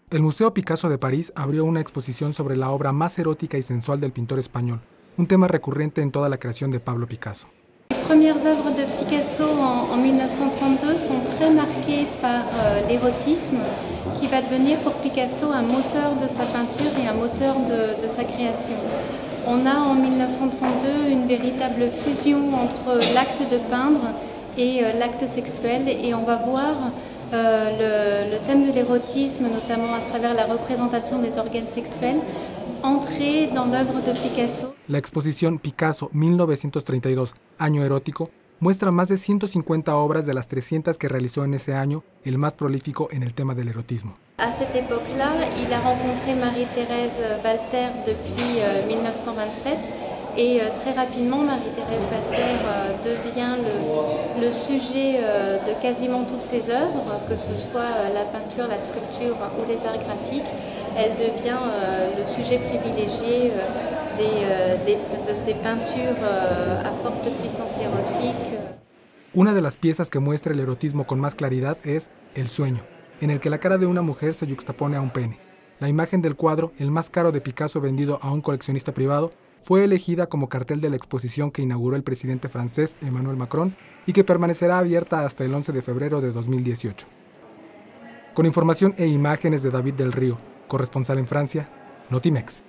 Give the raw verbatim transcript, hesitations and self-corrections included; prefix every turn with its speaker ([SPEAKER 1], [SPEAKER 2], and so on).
[SPEAKER 1] El Museo Picasso de París abrió una exposición sobre la obra más erótica y sensual del pintor español, un tema recurrente en toda la creación de Pablo Picasso.
[SPEAKER 2] Les premières œuvres de Picasso en, en mille neuf cent trente-deux sont très marquées par euh, l'érotisme, qui va devenir pour Picasso un moteur de sa peinture et un moteur de, de sa création. On a en mille neuf cent trente-deux une véritable fusion entre l'acte de peindre et euh, l'acte sexuel, et on va voir euh, le, le thème de l'érotisme, notamment à travers la représentation des organes sexuels, entrer dans l'œuvre de Picasso.
[SPEAKER 1] La exposición Picasso mil novecientos treinta y dos, Año Erótico, muestra más de ciento cincuenta obras de las trescientas que realizó en ese año, el más prolífico en el tema del erotismo.
[SPEAKER 2] À cette époque-là, il a rencontré Marie-Thérèse Walter depuis euh, mille neuf cent vingt-sept, et euh, très rapidement Marie-Thérèse Walter euh, devient le, le sujet euh, de quasiment toutes ses œuvres, que ce soit euh, la peinture, la sculpture ou les arts graphiques. Elle devient euh, le sujet privilégié euh, des, euh, des, de ses peintures euh, à forte puissance érotique.
[SPEAKER 1] Una de las piezas que muestra el erotismo con más claridad es El sueño, en el que la cara de una mujer se yuxtapone a un pene. La imagen del cuadro, el más caro de Picasso vendido a un coleccionista privado, fue elegida como cartel de la exposición que inauguró el presidente francés Emmanuel Macron y que permanecerá abierta hasta el once de febrero de dos mil dieciocho. Con información e imágenes de David del Río, corresponsal en Francia, Notimex.